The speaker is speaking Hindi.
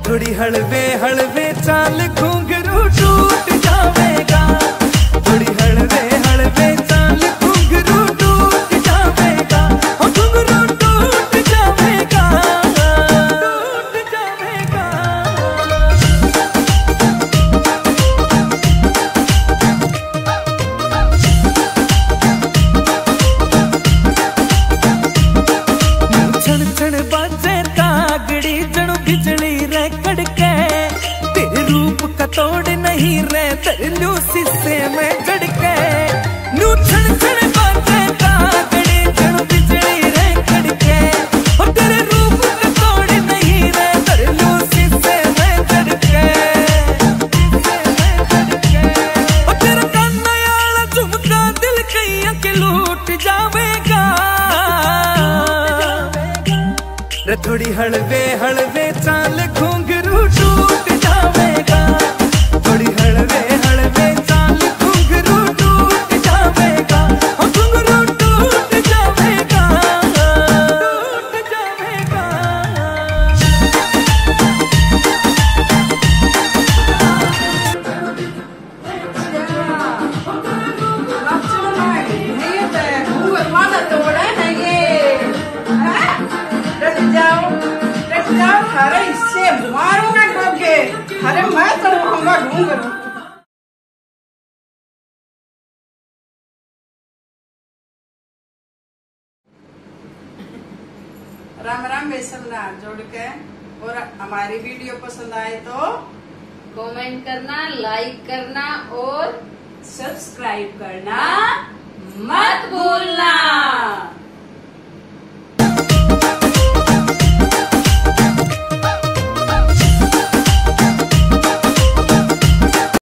थोड़ी हलवे हलवे चाल घुंघरू टूट जावेगा, थोड़ी हलवे हलवे चाल घुंघरू टूट जावेगा, घुंघरू टूट जावेगा, टूट जावेगा। छण छण बाजे कागड़ी जणु बिजली रे कड़के, तेरे रूप का तोड़ नहीं रे तरलू शीशे में जड़के। नू छण छण बाजे कागड़ी जणु बिजली रे कड़के, और तेरे रूप का तोड़ नहीं रे तरलू शीशे में जड़के, और तेरा काना याला झुमका दिल कैया के लूट जावेगा। रे थोड़ी हलवे हलवे चाल घुंघरू टूट जावेगा, थोड़ी हलवे हलवे चाल घुंघरू टूट जावेगा, घुंघरू टूट जावेगा, टूट जावेगा। अरे इससे मारूंगा ठोके, अरे मैं तो रहूंगा घूंघरू। राम राम बेसमदा जोड़ के, और हमारी वीडियो पसंद आए तो कमेंट करना, लाइक करना और सब्सक्राइब करना मत भूलना।